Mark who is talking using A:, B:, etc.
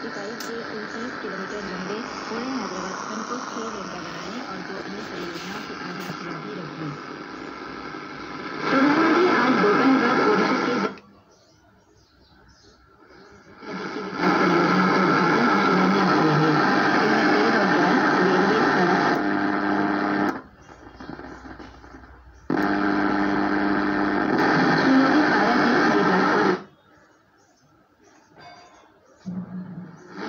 A: 65 से 29 किलोमीटर लंबे पुणे हैदराबाद खंड को 6 लेन का बनाने और 2 अन्य परियोजनाओं की आधारशिला भी रखी। प्रधानमंत्री आज दोपहर बाद ओडिशा के नदी की विकास परियोजनाओं का उद्घाटन और शिलान्यास करेंगे। इनमें तेल और गैस, रेलवे, सड़क। श्री मोदी 12 बीस मेगावाट और